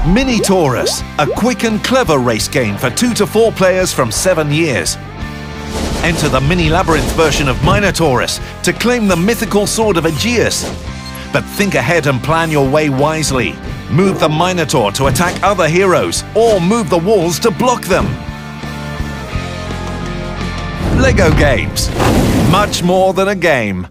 Mini-Taurus, a quick and clever race game for 2 to 4 players from 7 years. Enter the mini-labyrinth version of Minotaurus to claim the mythical Sword of Aegeus. But think ahead and plan your way wisely. Move the Minotaur to attack other heroes, or move the walls to block them. Lego games. Much more than a game.